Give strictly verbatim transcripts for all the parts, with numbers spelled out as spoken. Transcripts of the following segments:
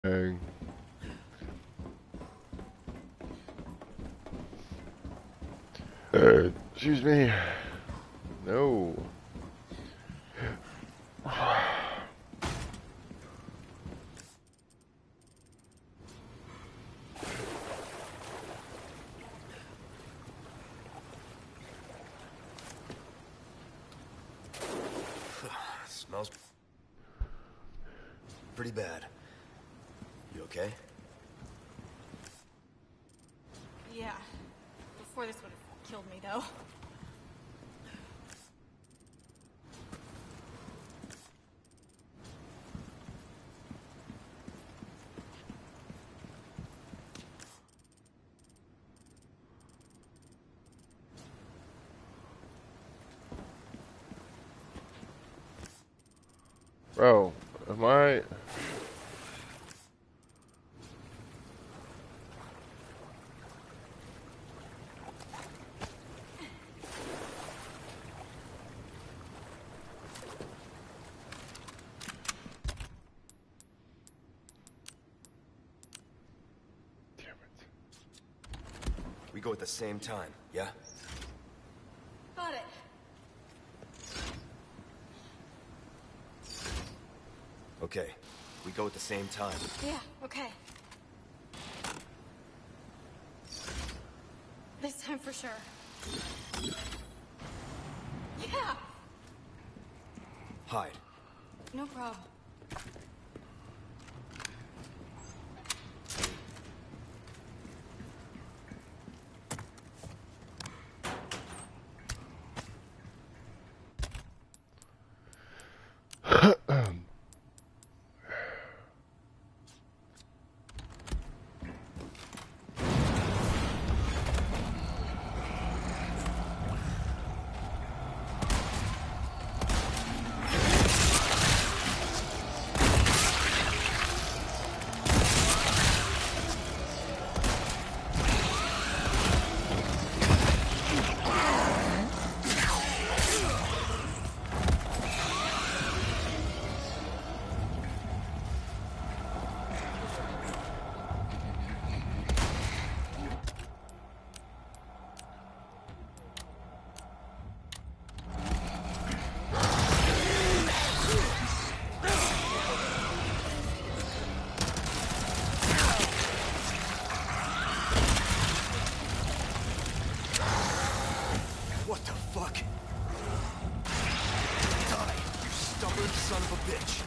Hey. Uh, excuse me. No. Smells pretty bad. You okay? Yeah. Before this would have killed me, though. Bro, am I... Damn it. We go at the same time, yeah? Got it. Okay. We go at the same time. Yeah, okay. This time for sure. Yeah! Hide. No problem. What the fuck? Die, you stubborn son of a bitch.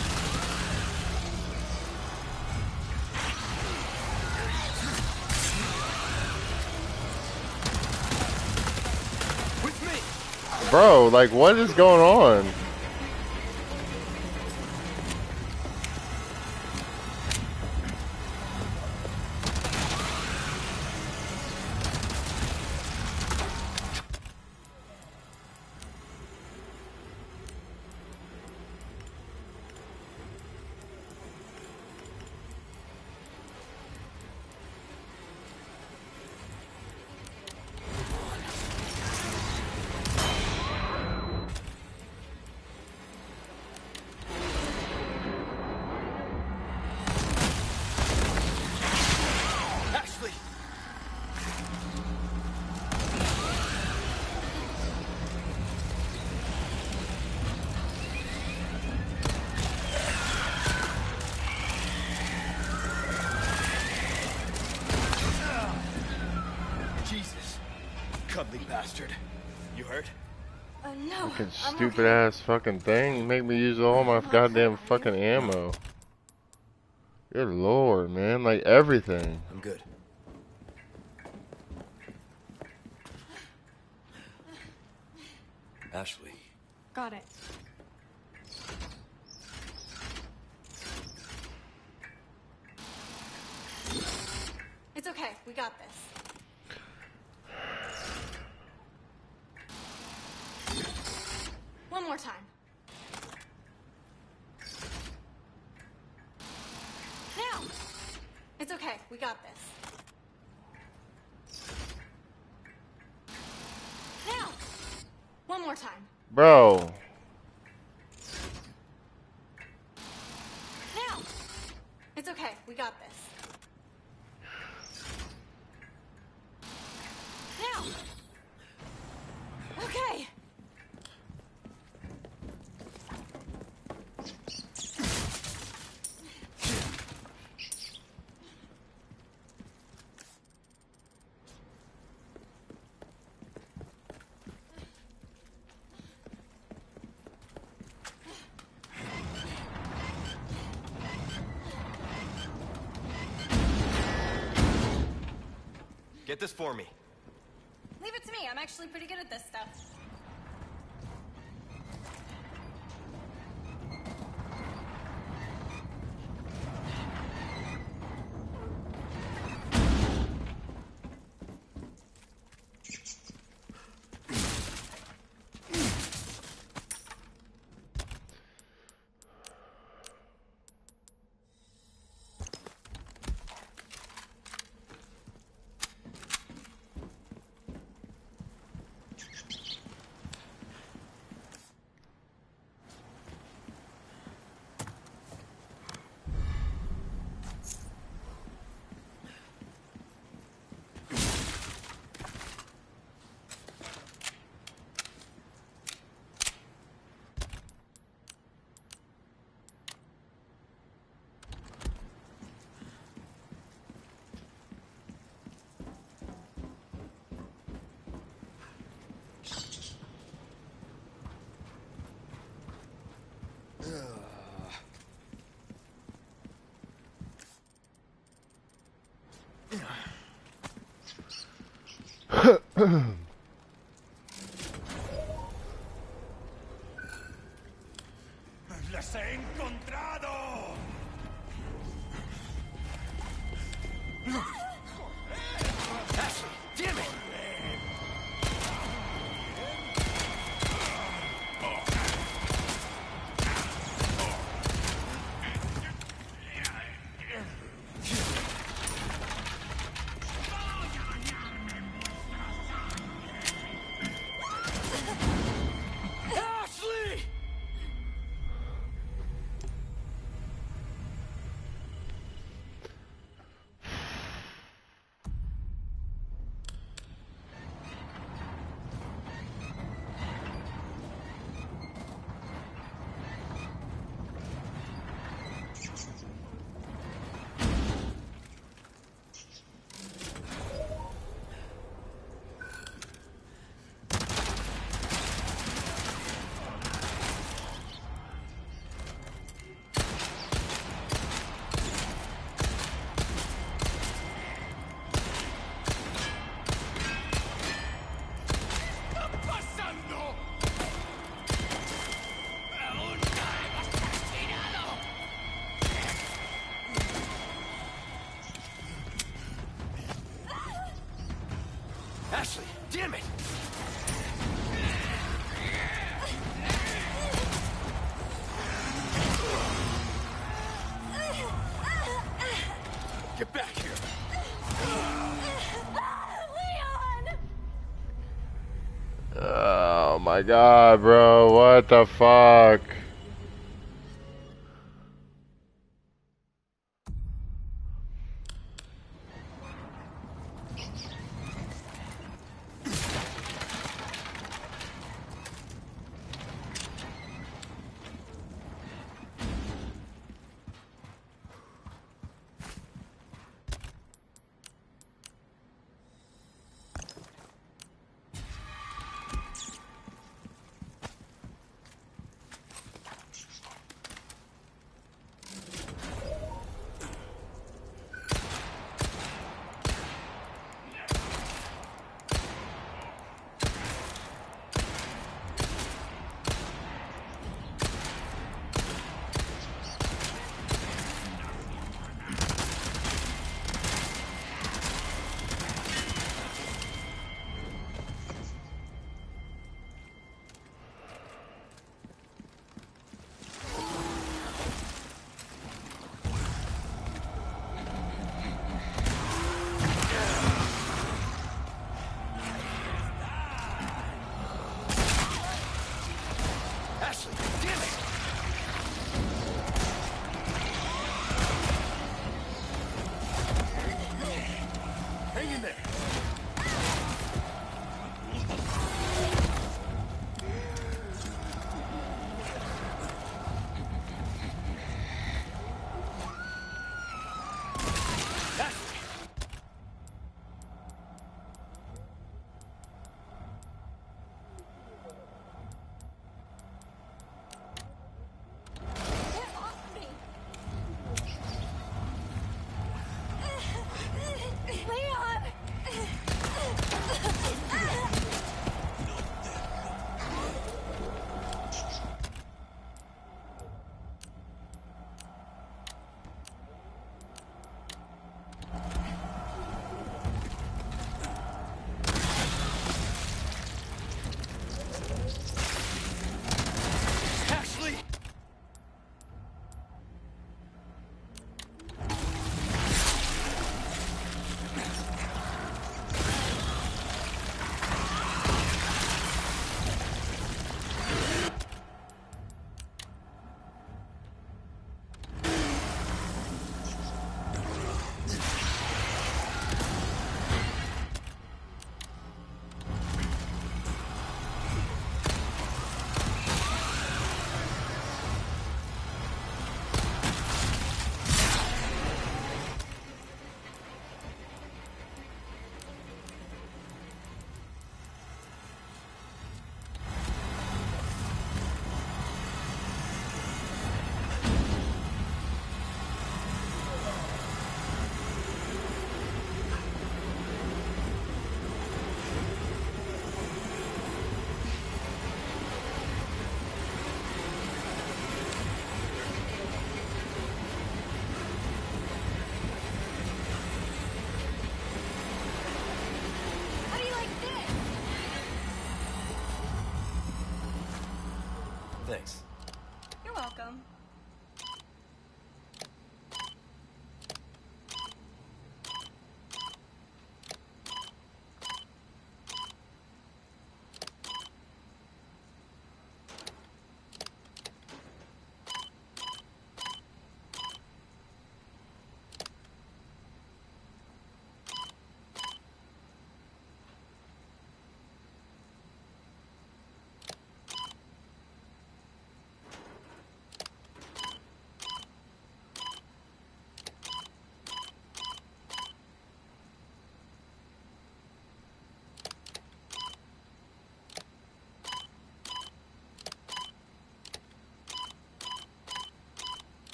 With me! Bro, like, what is going on? Ashley! Jesus. Cuddly bastard. You hurt? Uh, no. Fucking I'm stupid okay. ass fucking thing. Make me use all my I'm not goddamn hurt, are fucking you? ammo. Good lord, man. Like, everything. I'm good. Ashley. Got it. It's okay. We got this. One more time. Now! It's okay. We got this. Now! One more time. Bro. Now! It's okay. Okay, we got this. Now! Okay! Get this for me. Leave it to me. I'm actually pretty good at this stuff. ¡Las he encontrado! Ashley, damn it! Ashley! Ashley, damn it! Get back here! Leon! Oh my god, bro. What the fuck?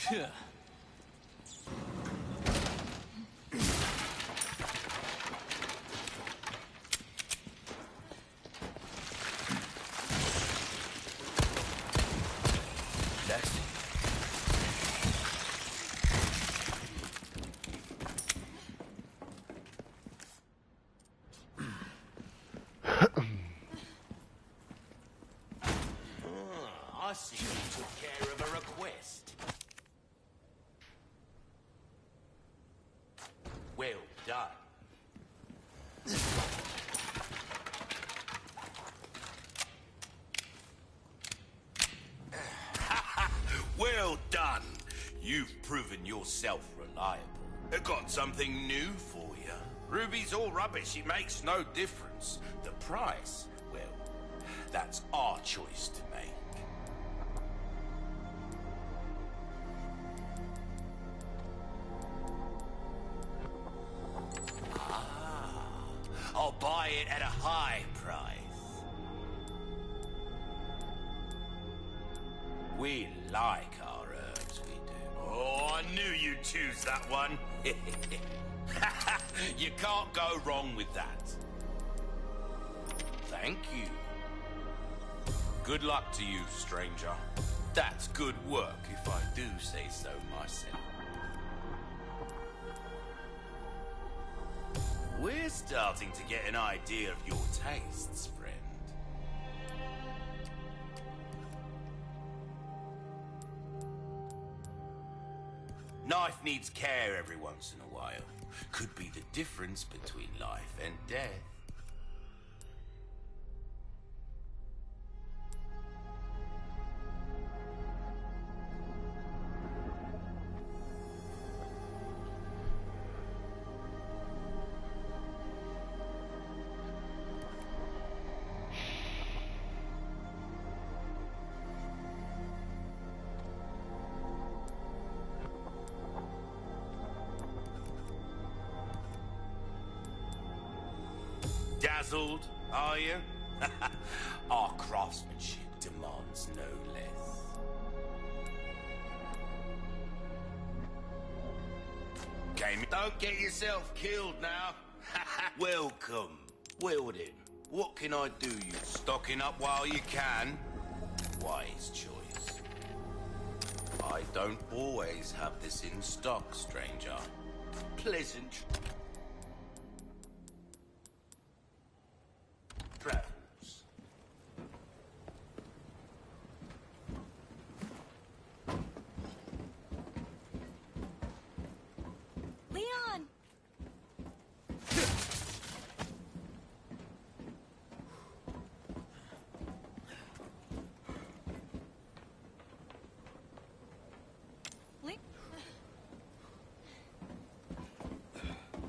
Next. I see you took care of a request. Well done. Well done. You've proven yourself reliable. I got something new for you. Ruby's all rubbish. It makes no difference. The price, well, that's our choice to make. I'll buy it at a high price. We like our herbs, we do. Oh, I knew you'd choose that one. You can't go wrong with that. Thank you. Good luck to you, stranger. That's good work, if I do say so myself. We're starting to get an idea of your tastes, friend. Knife needs care every once in a while. Could be the difference between life and death. Dazzled, are you? Our craftsmanship demands no less. Game, don't get yourself killed now. Welcome. Well then, what can I do you? Stocking up while you can? Wise choice. I don't always have this in stock, stranger. Pleasant. Travels. Leon! Le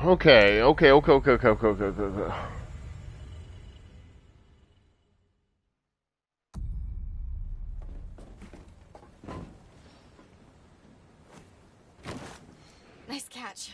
Okay, okay, okay, okay, okay, okay, okay, okay. okay. Nice catch.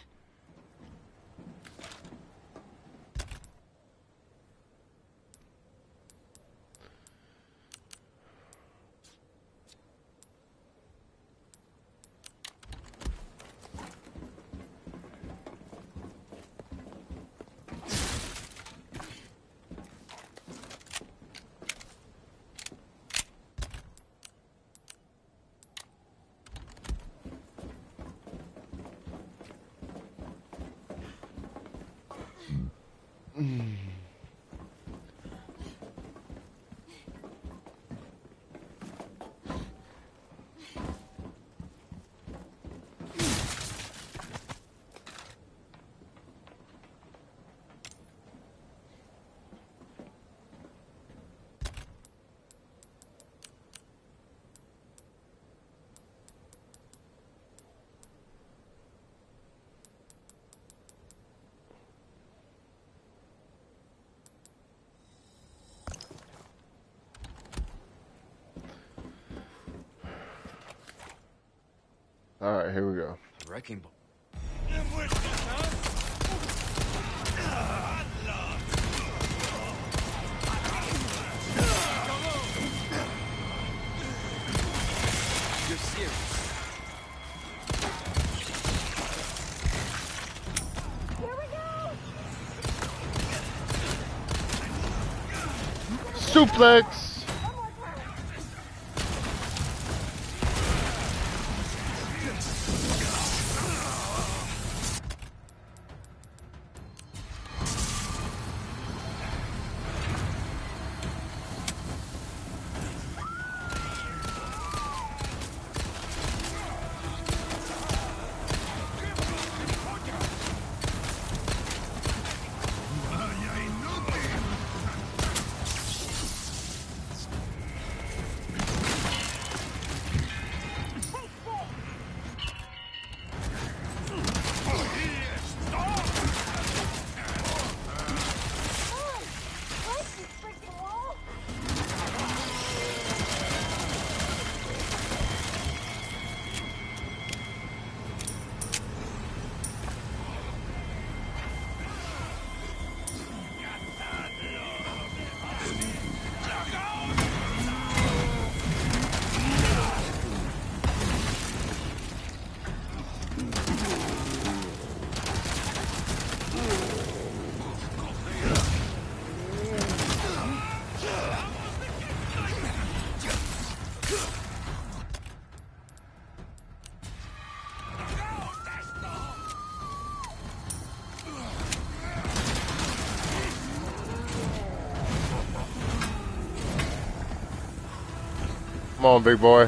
All right, here we go. Wrecking ball. You're serious. Suplex. Come on, big boy.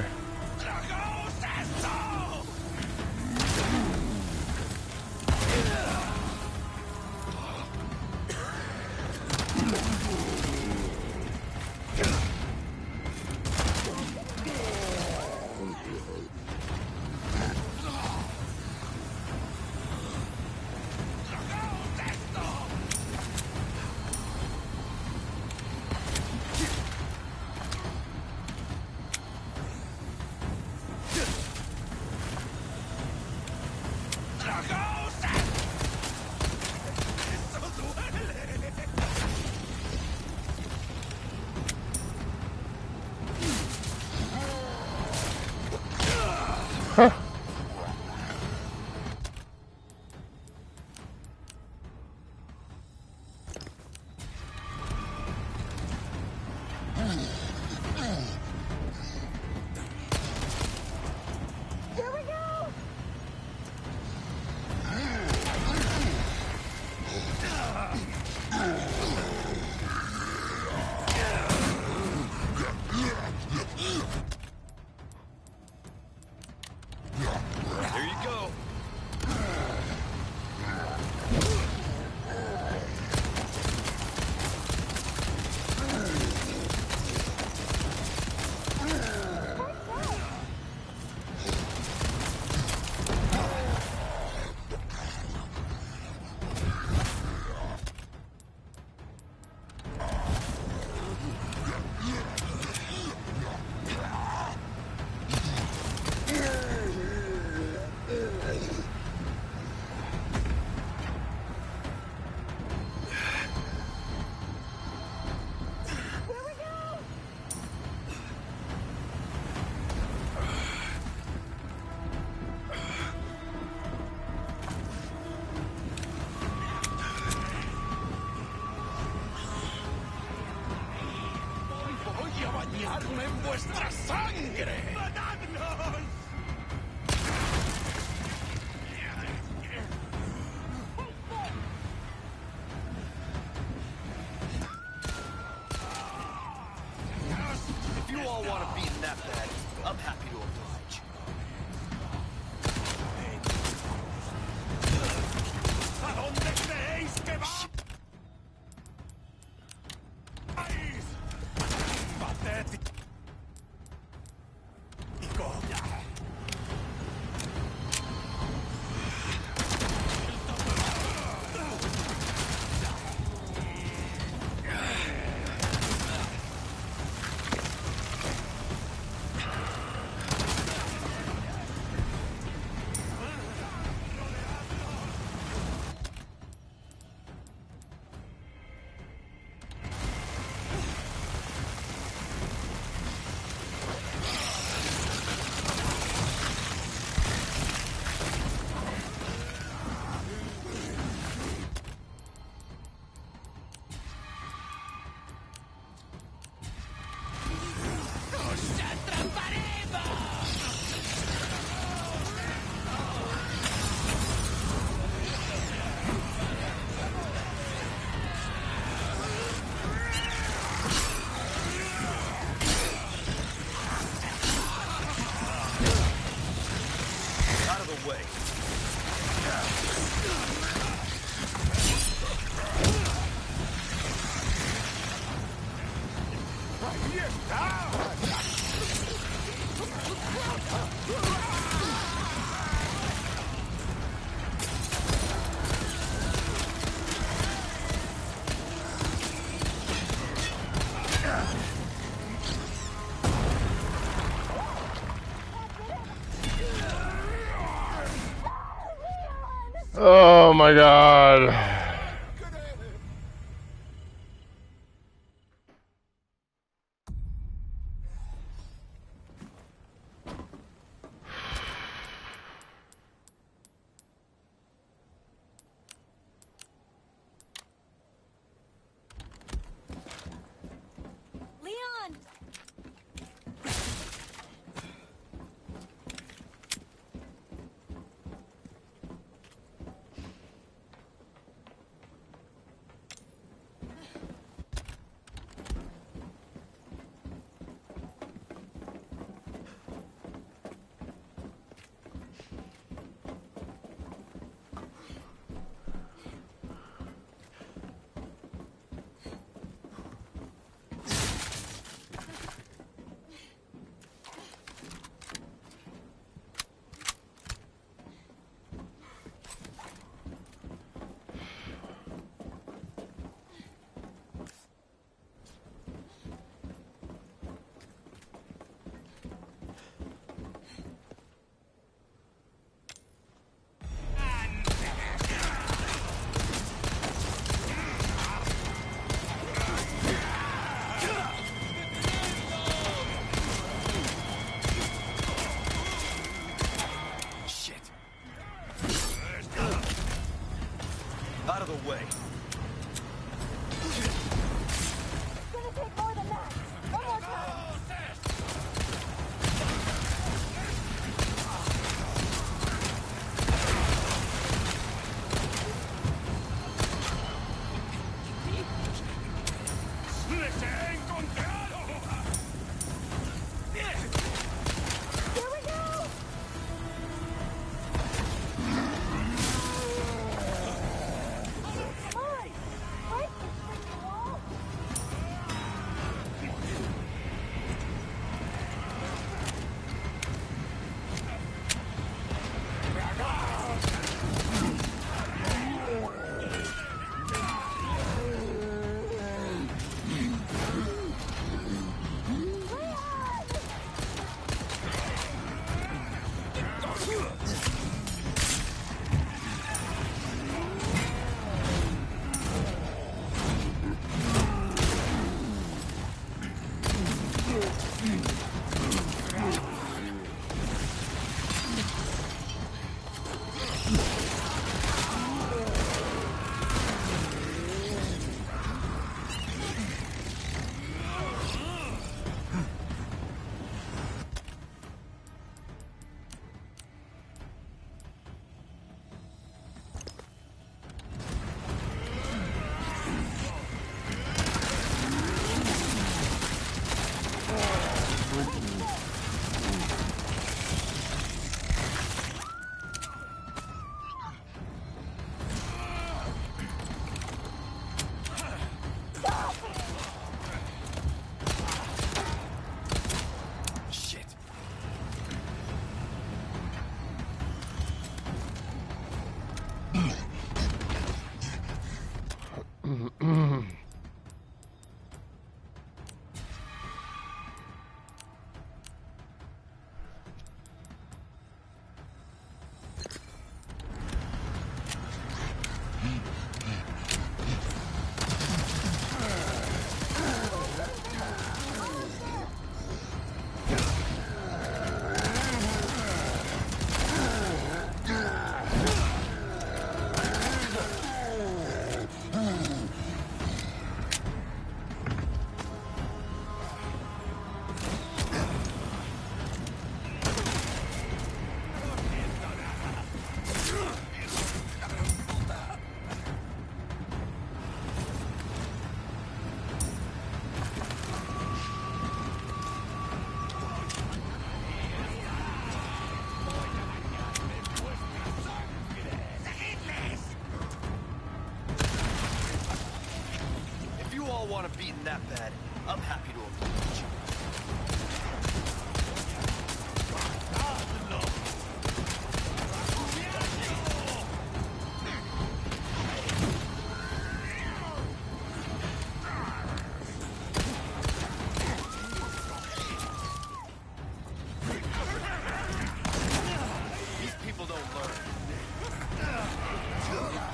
vuestra sangre! ¡Matadnos! If you all want to be in that bad, I'm happy to oblige. ¿A dónde creéis que va? Patético. Oh my god. Leon! Out of the way. It's gonna take more than that. One more time. ¡Les he encontrado! Here we go! Hurry! Break this freaking wall!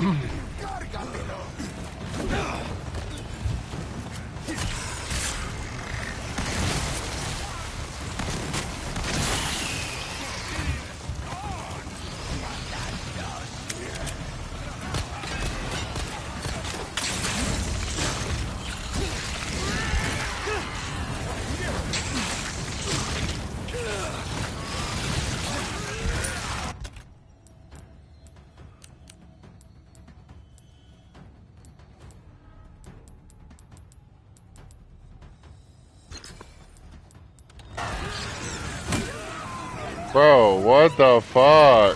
Bro, what the fuck?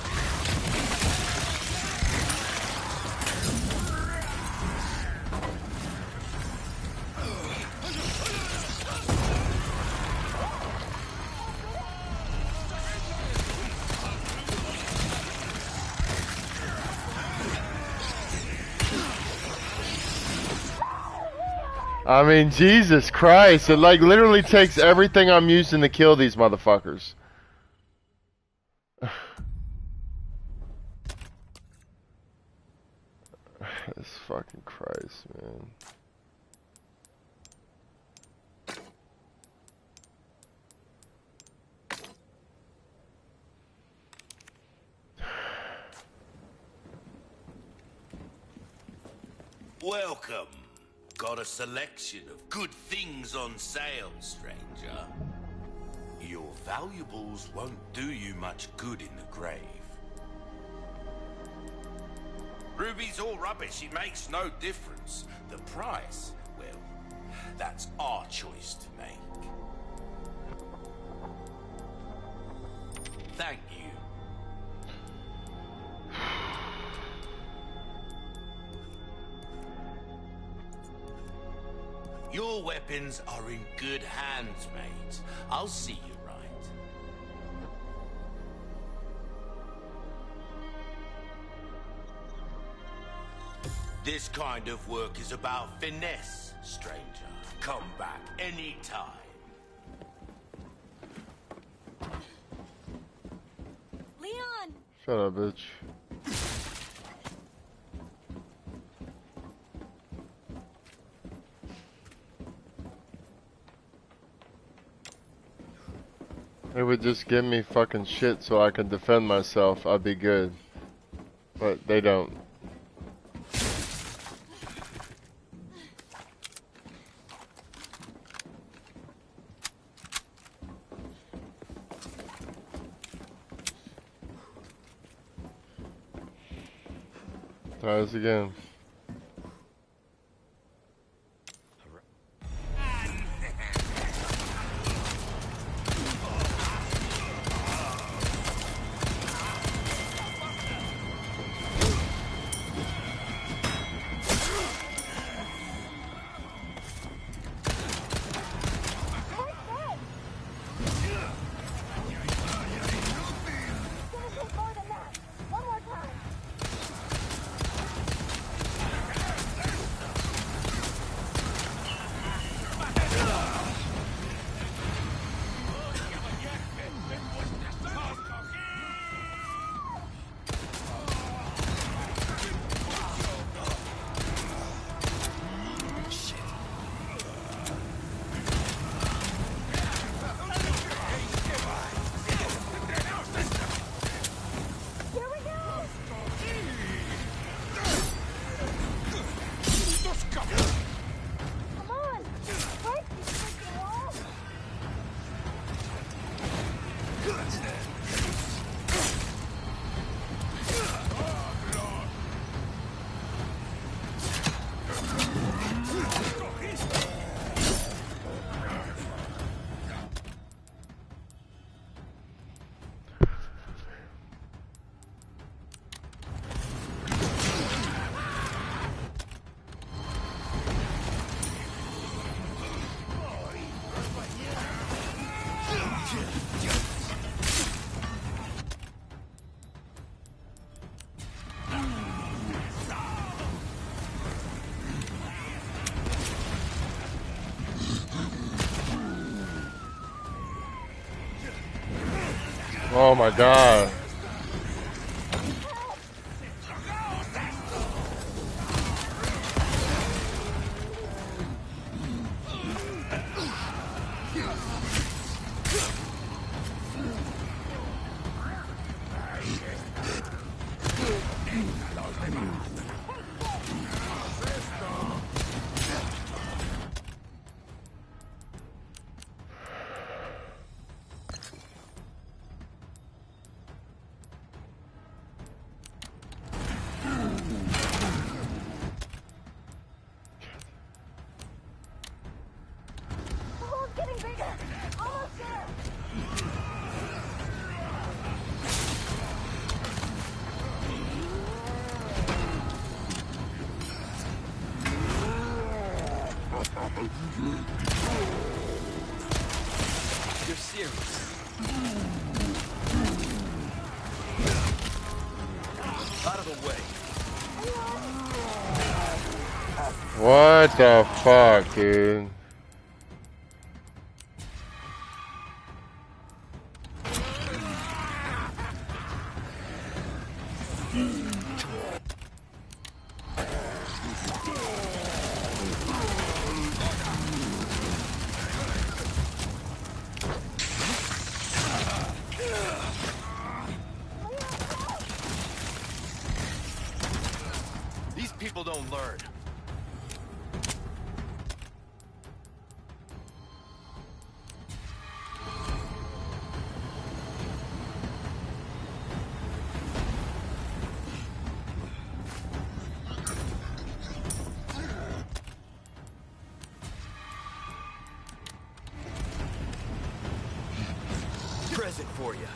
I mean, Jesus Christ, it like literally takes everything I'm using to kill these motherfuckers. Jesus fucking Christ, man. Welcome. Got a selection of good things on sale, stranger. Your valuables won't do you much good in the grave. Ruby's all rubbish, it makes no difference. The price, well, that's our choice to make. Thank you. Your weapons are in good hands, mate. I'll see you right. This kind of work is about finesse, stranger. Come back anytime. Leon! Shut up, bitch. They would just give me fucking shit so I can defend myself, I'd be good. But they don't. Try this again. Oh my god. You're serious. Out of the way. What the fuck, dude? These people don't learn. Present for you.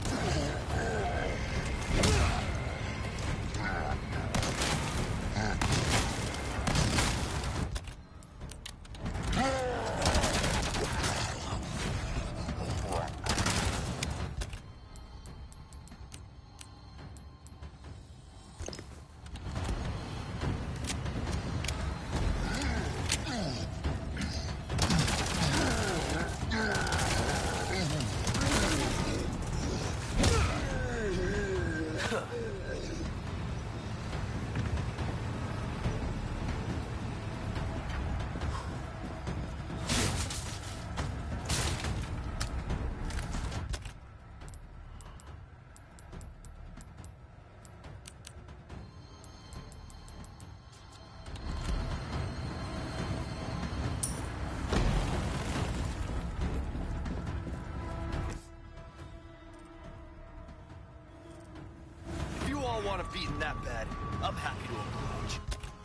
Want to beaten that bad, I'm happy to oblige.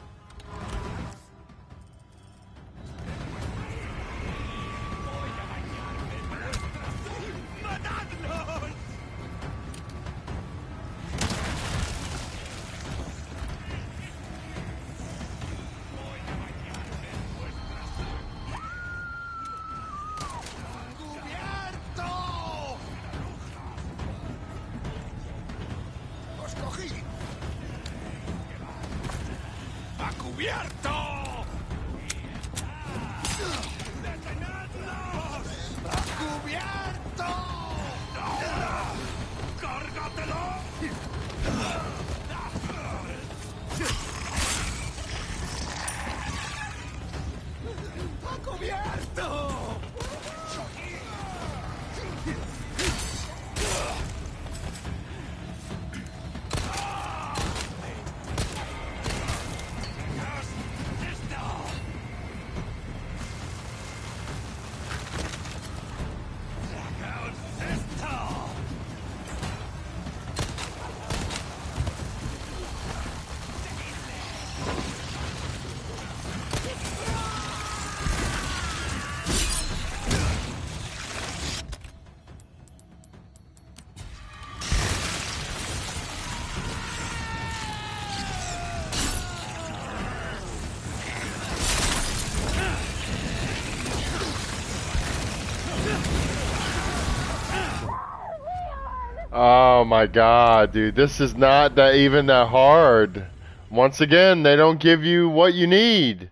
Oh my god, dude, this is not that even that hard. Once again, they don't give you what you need.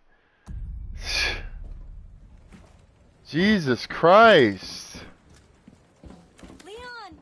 Jesus Christ. Leon!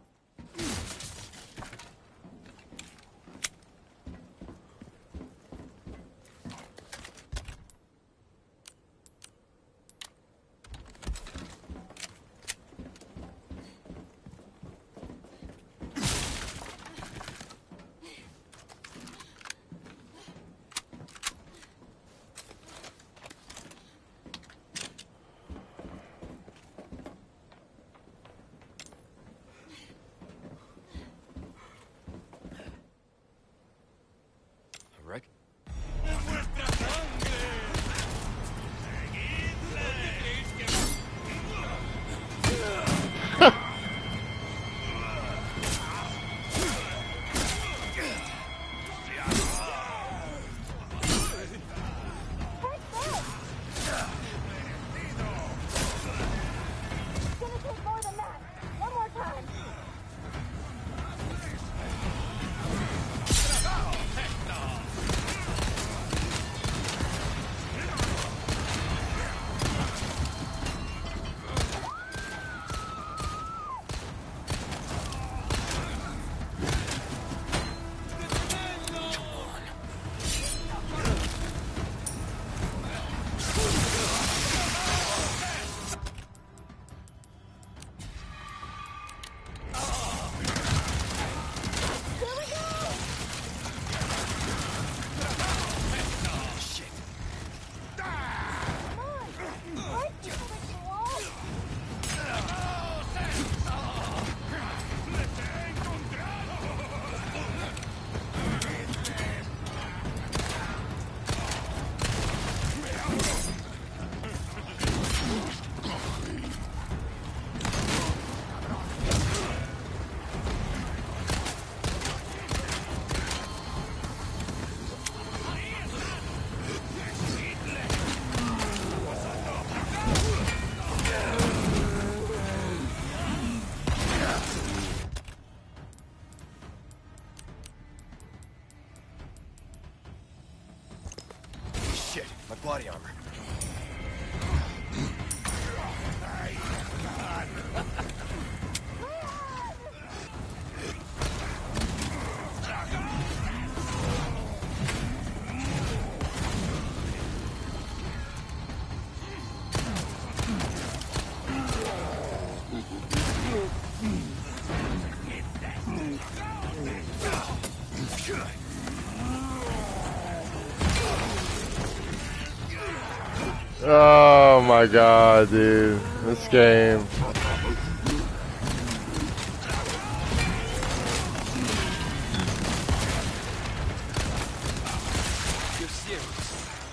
got body armor. Oh my god, dude. This game. You're serious.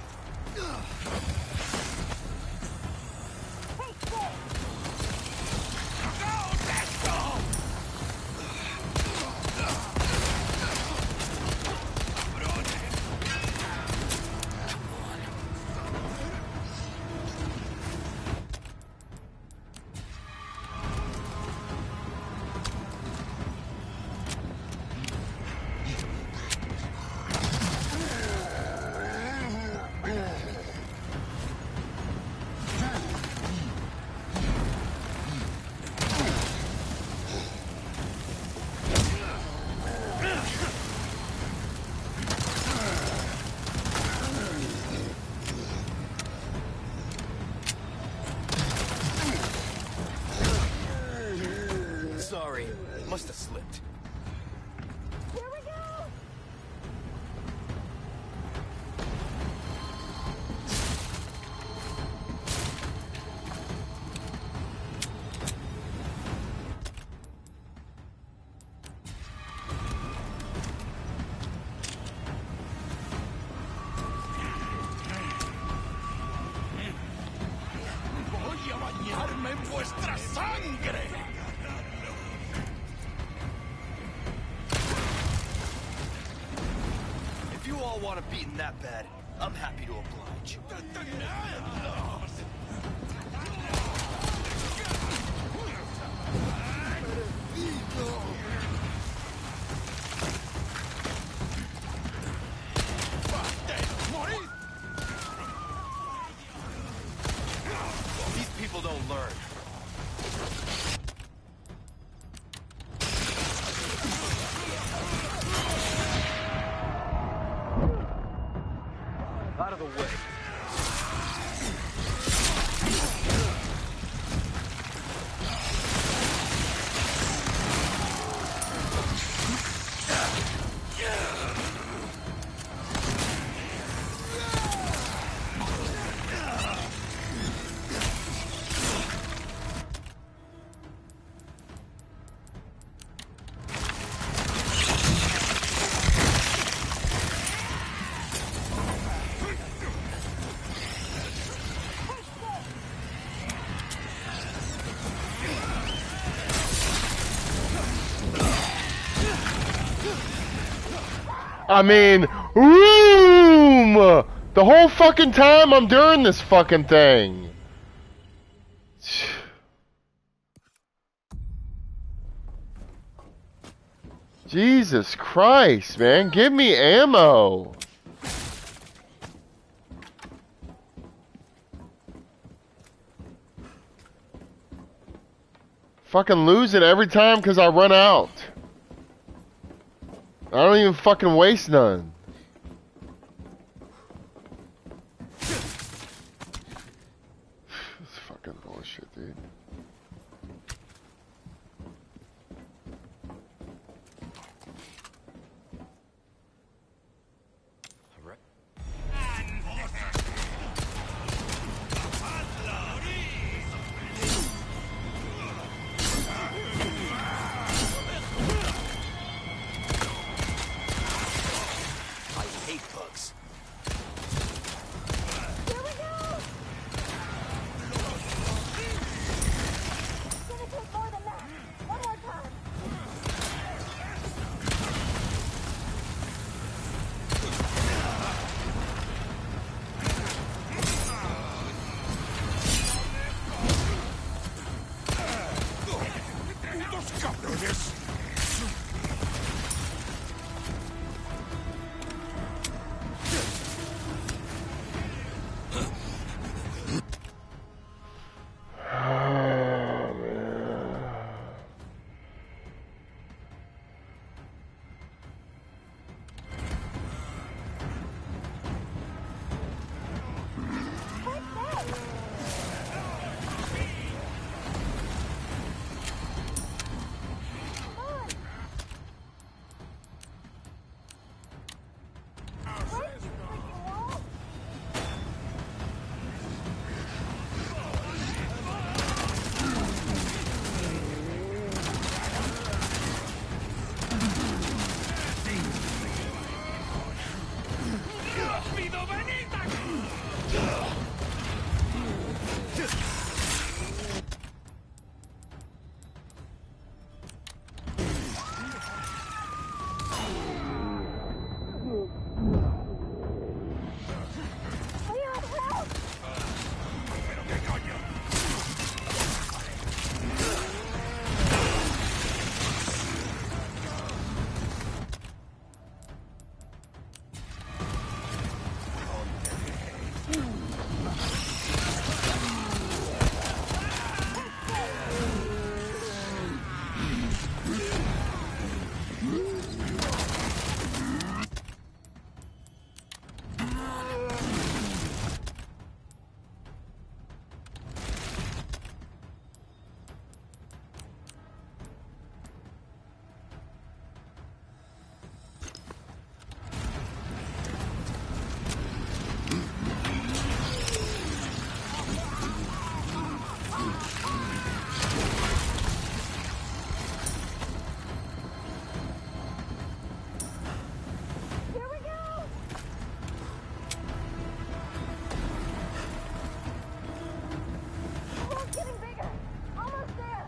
Sorry, must have slipped. Here we go! Voy a bañarme en vuestra sangre. If you all want to beaten that bad, I'm happy to oblige. These people don't learn. Out of the way. I mean, room! The whole fucking time I'm doing this fucking thing. Jesus Christ, man. Give me ammo. Fucking lose it every time because I run out. I don't even fucking waste none. This fucking bullshit, dude. Here we go! Oh, it's getting bigger. Almost there.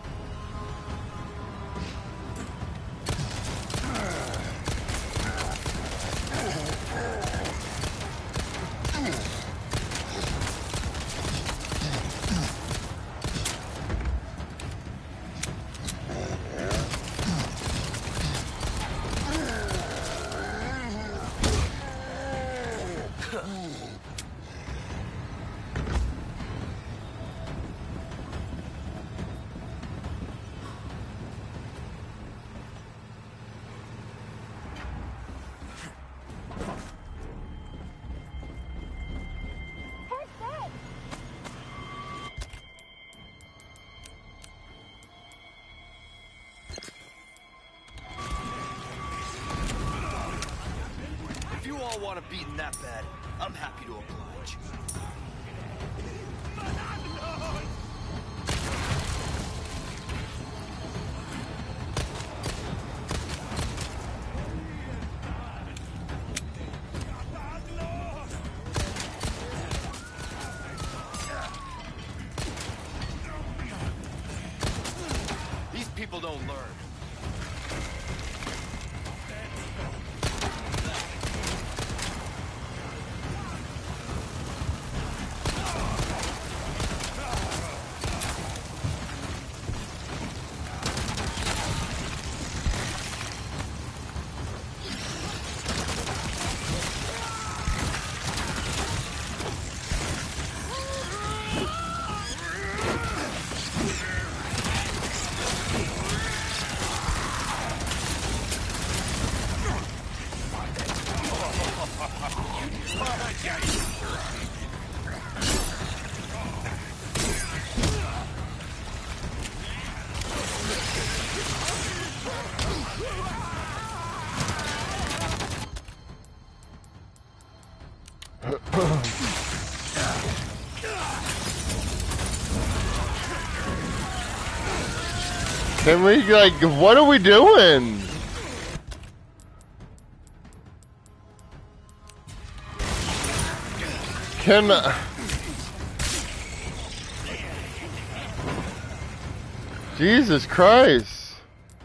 Heck, that! If you all want to beaten that bad, I'm happy to oblige. These people don't learn. Can we, like, what are we doing? Can... Uh, Jesus Christ.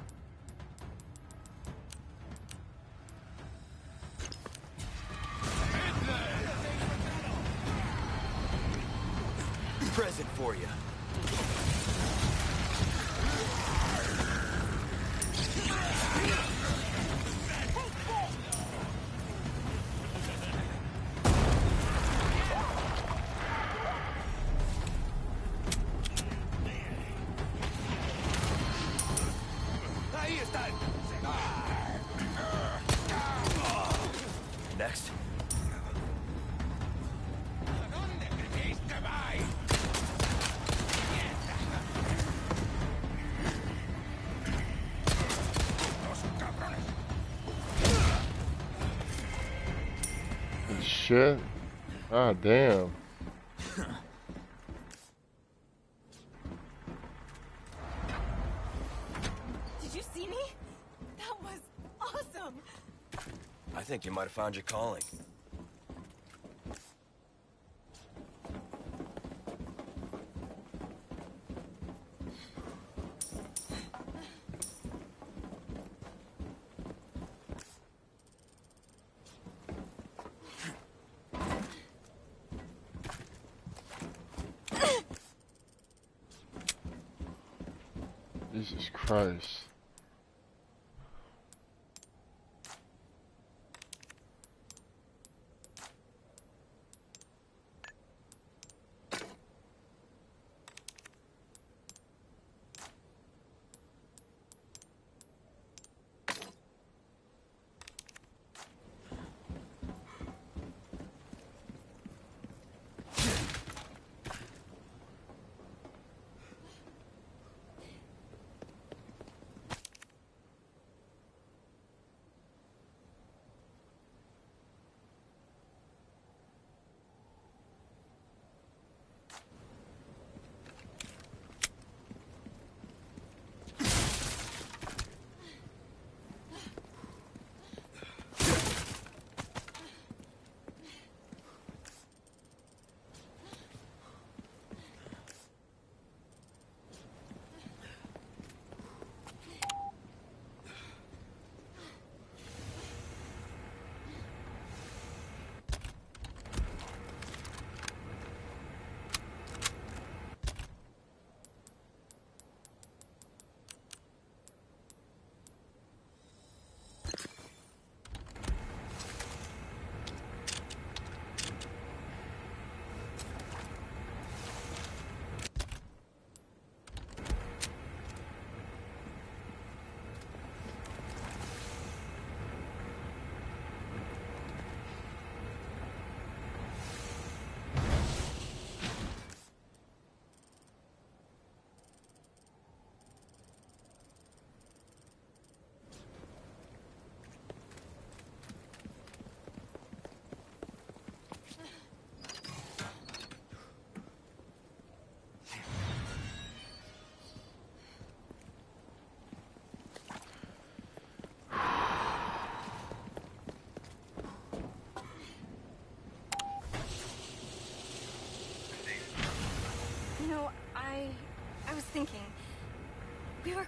Present for you. Next. Shit. Ah, damn. Did you see me? That was awesome. I think you might have found your calling. Jesus Christ.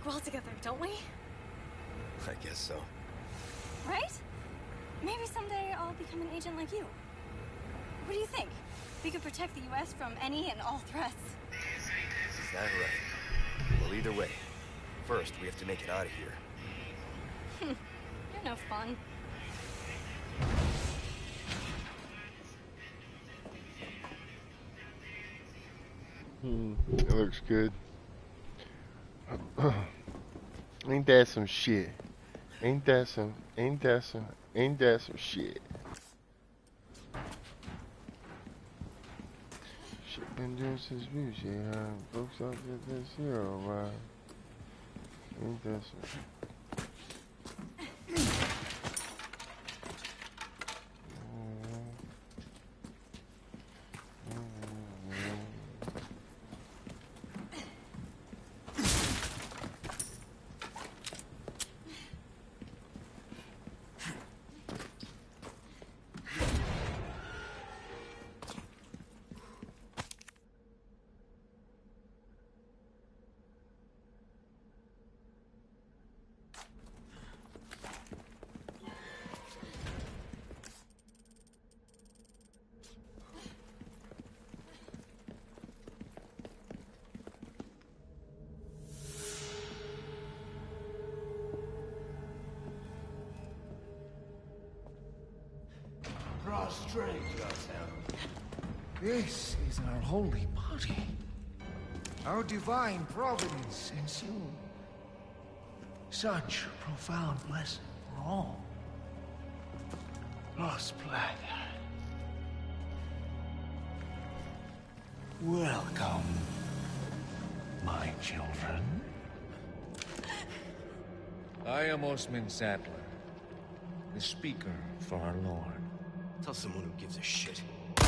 work well together, don't we? I guess so. Right? Maybe someday I'll become an agent like you. What do you think? We could protect the U S from any and all threats. Is that right? Well, either way, first we have to make it out of here. You're no fun. Hmm, it looks good. Ain't that some shit? Ain't that some, ain't that some, ain't that some shit? Shit been doing since music, huh? Folks out there this zero, right? Ain't that some... Prostrate yourself. This is our holy body. Our divine providence ensued. Such profound blessing for all. Lost blood. Welcome, my children. I am Osman Saddler, the speaker for our Lord. Tell someone who gives a shit.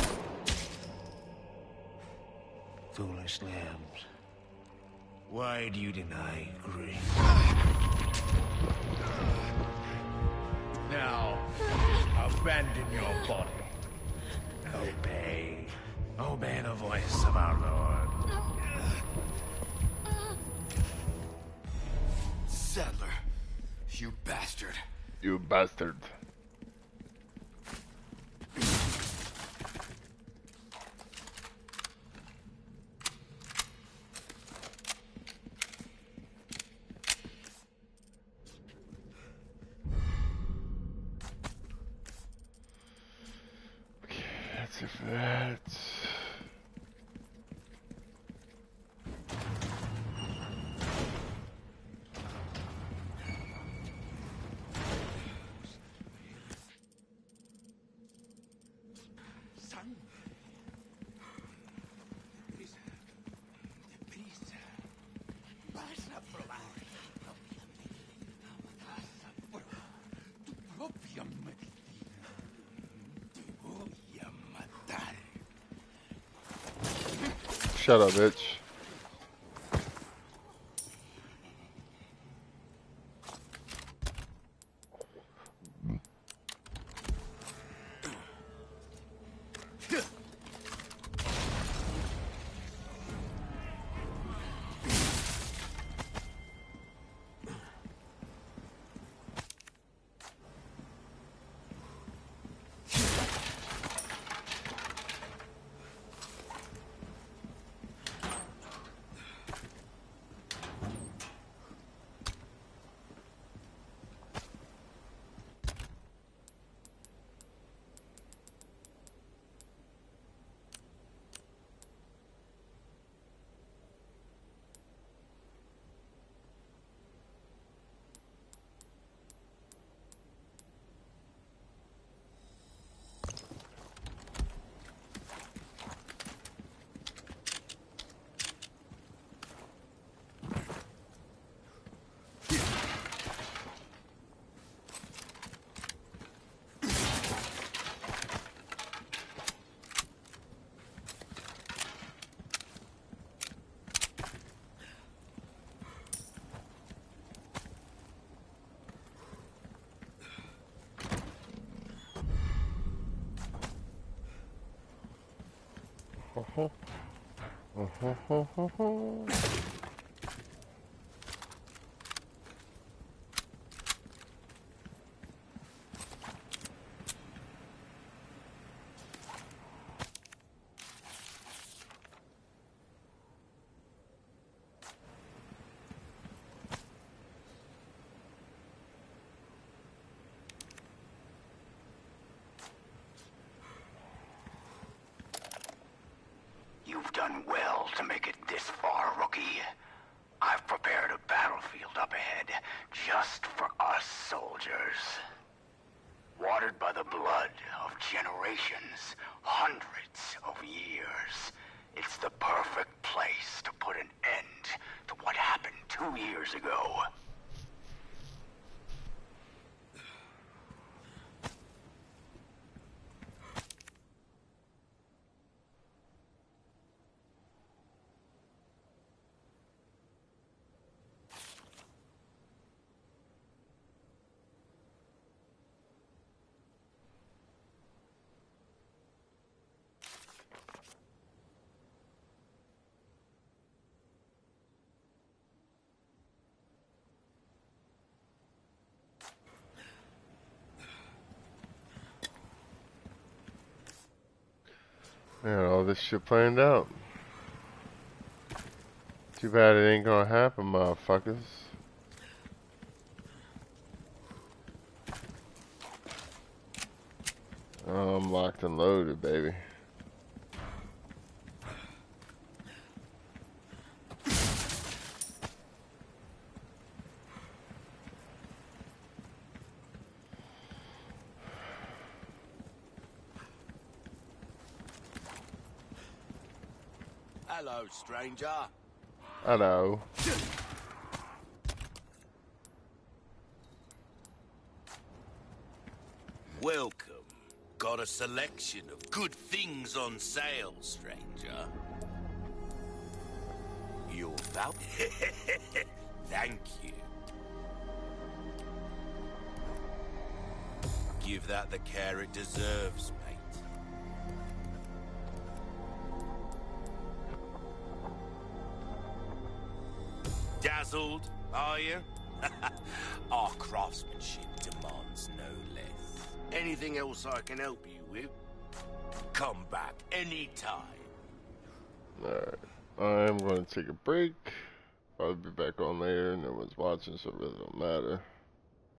Foolish lambs. Why do you deny grace? Now, abandon your body. Obey. Obey the voice of our Lord. Saddler, you bastard. You bastard. That's it for that. Son. Deprisa. Deprisa. Vas a probar. Vas a probar tu propia medicina. Te voy a matar. Shut up, bitch. Uh-huh. Uh-huh. Uh-huh. done well to make it this far, rookie. I've prepared a battlefield up ahead just for us soldiers. Watered by the blood of generations, hundreds of years. It's the perfect place to put an end to what happened two years ago. Man, all this shit planned out. Too bad it ain't gonna happen, motherfuckers. Oh, I'm locked and loaded, baby. Hello, stranger. Hello. Welcome. Got a selection of good things on sale, stranger. Your voucher? Thank you. Give that the care it deserves, mate. Dazzled, are you? Our craftsmanship demands no less. Anything else I can help you with? Come back anytime. Alright. I'm going to take a break. I'll be back on later. No one's watching, so it really don't matter.